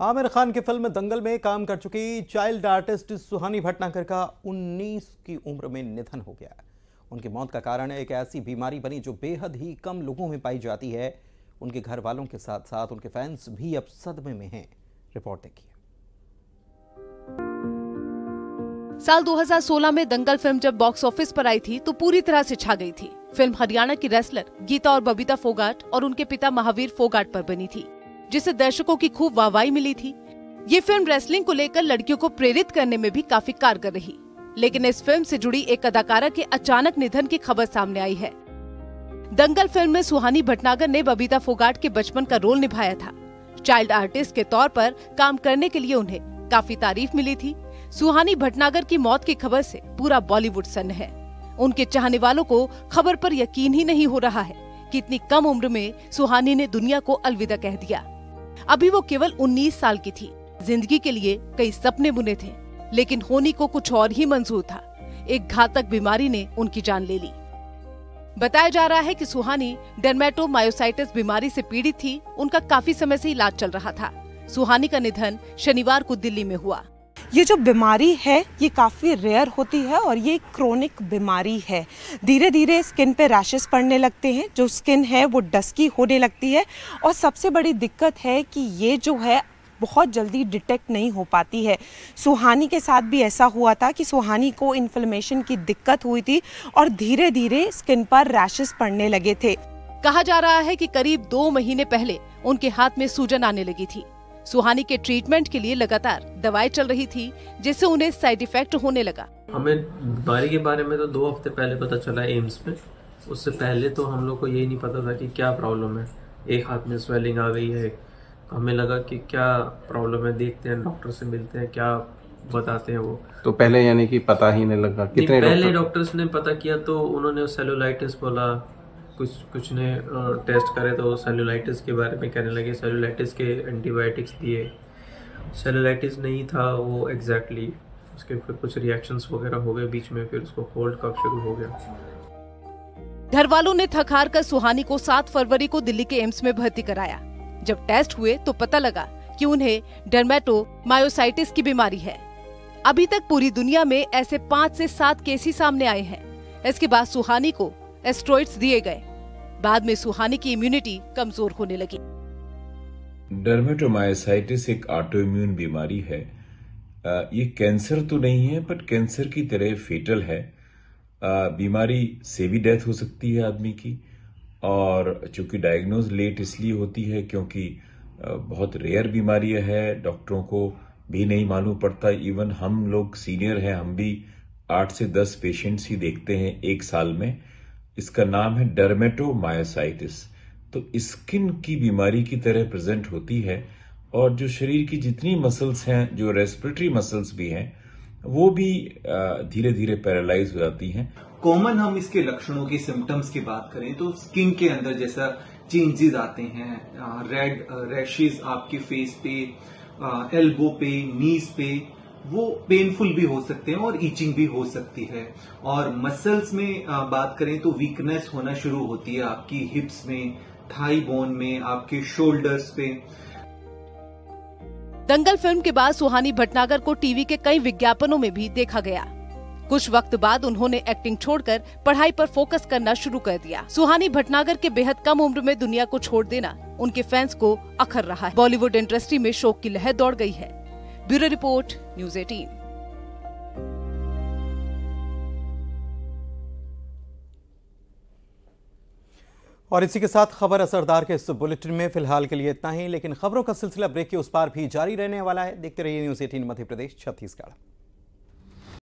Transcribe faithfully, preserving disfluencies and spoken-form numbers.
आमिर खान की फिल्म दंगल में काम कर चुकी चाइल्ड आर्टिस्ट सुहानी भटनागर का उन्नीस की उम्र में निधन हो गया। उनकी मौत का कारण एक ऐसी बीमारी बनी जो बेहद ही कम लोगों में पाई जाती है। उनके घर वालों के साथ साथ उनके फैंस भी अब सदमे में हैं। रिपोर्ट देखिए। साल दो हज़ार सोलह में दंगल फिल्म जब बॉक्स ऑफिस पर आई थी तो पूरी तरह से छा गई थी। फिल्म हरियाणा की रेसलर गीता और बबीता फोगाट और उनके पिता महावीर फोगाट पर बनी थी, जिसे दर्शकों की खूब वाहवाही मिली थी। ये फिल्म रेसलिंग को लेकर लड़कियों को प्रेरित करने में भी काफी कारगर रही। लेकिन इस फिल्म से जुड़ी एक अदाकारा के अचानक निधन की खबर सामने आई है। दंगल फिल्म में सुहानी भटनागर ने बबीता फोगाट के बचपन का रोल निभाया था। चाइल्ड आर्टिस्ट के तौर पर काम करने के लिए उन्हें काफी तारीफ मिली थी। सुहानी भटनागर की मौत की खबर से पूरा बॉलीवुड सन्न है। उनके चाहने वालों को खबर पर यकीन ही नहीं हो रहा है कि इतनी कम उम्र में सुहानी ने दुनिया को अलविदा कह दिया। अभी वो केवल उन्नीस साल की थी। जिंदगी के लिए कई सपने बुने थे, लेकिन होनी को कुछ और ही मंजूर था। एक घातक बीमारी ने उनकी जान ले ली। बताया जा रहा है कि सुहानी डर्मेटोमायोसाइटिस बीमारी से पीड़ित थी। उनका काफी समय से इलाज चल रहा था। सुहानी का निधन शनिवार को दिल्ली में हुआ। ये जो बीमारी है ये काफ़ी रेयर होती है और ये क्रोनिक बीमारी है। धीरे धीरे स्किन पे रैशेस पड़ने लगते हैं, जो स्किन है वो डस्की होने लगती है और सबसे बड़ी दिक्कत है कि ये जो है बहुत जल्दी डिटेक्ट नहीं हो पाती है। सुहानी के साथ भी ऐसा हुआ था कि सुहानी को इन्फ्लेमेशन की दिक्कत हुई थी और धीरे धीरे स्किन पर रैशेस पड़ने लगे थे। कहा जा रहा है कि करीब दो महीने पहले उनके हाथ में सूजन आने लगी थी। सुहानी के ट्रीटमेंट के लिए लगातार दवाई चल रही थी, जिससे उन्हें साइड इफेक्ट होने लगा। हमें बीमारी के बारे में तो दो हफ्ते पहले पता चला एम्स में। उससे पहले तो हम लोग को यही नहीं पता था कि क्या प्रॉब्लम है। एक हाथ में स्वेलिंग आ गई है, हमें लगा कि क्या प्रॉब्लम है, देखते हैं, डॉक्टर से मिलते हैं, क्या बताते हैं वो। तो पहले यानी कि पता ही नहीं लगा? कितने पहले डॉक्टर्स ने पता किया तो उन्होंने सेलुलाइटिस बोला, कुछ कुछ ने टेस्ट करे तो सेलुलाइटिस के बारे में कहने लगे। सेलुलाइटिस के एंटीबायोटिक्स दिए, सेलुलाइटिस नहीं था वो एग्जैक्टली। उसके फिर कुछ रिएक्शंस वगैरह हो गए बीच में, फिर उसको कोल्ड कफ शुरू हो गया। घर वालों ने थक हार कर सुहानी को सात फरवरी को दिल्ली के एम्स में भर्ती कराया। जब टेस्ट हुए तो पता लगा कि उन्हें डर्मेटोमायोसाइटिस की बीमारी है। अभी तक पूरी दुनिया में ऐसे पाँच से सात केस ही सामने आए हैं। इसके बाद सुहानी को एस्ट्रॉइड्स दिए गए। बाद में सुहानी की इम्यूनिटी कमजोर होने लगी। डर्मेटोमायोसाइटिस एक ऑटोइम्यून बीमारी है। ये कैंसर तो नहीं है, बट कैंसर की तरह फेटल है। बीमारी से भी डेथ हो सकती है आदमी की, और चूंकि डायग्नोज लेट इसलिए होती है क्योंकि बहुत रेयर बीमारी है, डॉक्टरों को भी नहीं मालूम पड़ता। इवन हम लोग सीनियर हैं, हम भी आठ से दस पेशेंट्स ही देखते हैं एक साल में। इसका नाम है डर्मेटोमायोसाइटिस। तो स्किन की बीमारी की तरह प्रेजेंट होती है, और जो शरीर की जितनी मसल्स हैं, जो रेस्पिरेटरी मसल्स भी हैं, वो भी धीरे धीरे पैरालाइज हो जाती हैं। कॉमन हम इसके लक्षणों की सिम्टम्स की बात करें तो स्किन के अंदर जैसा चेंजेस आते हैं, रेड रैशेस आपके फेस पे, एल्बो पे, नीज पे, वो पेनफुल भी हो सकते हैं और ईचिंग भी हो सकती है। और मसल्स में बात करें तो वीकनेस होना शुरू होती है आपकी हिप्स में, थाई बोन में, आपके शोल्डर्स पे। दंगल फिल्म के बाद सुहानी भटनागर को टीवी के कई विज्ञापनों में भी देखा गया। कुछ वक्त बाद उन्होंने एक्टिंग छोड़कर पढ़ाई पर फोकस करना शुरू कर दिया। सुहानी भटनागर के बेहद कम उम्र में दुनिया को छोड़ देना उनके फैंस को अखर रहा है। बॉलीवुड इंडस्ट्री में शोक की लहर दौड़ गई है। ब्यूरो रिपोर्ट, न्यूज़ अठारह। और इसी के साथ खबर असरदार के इस बुलेटिन में फिलहाल के लिए इतना ही, लेकिन खबरों का सिलसिला ब्रेक के उस पार भी जारी रहने वाला है। देखते रहिए न्यूज़ अठारह मध्य प्रदेश छत्तीसगढ़।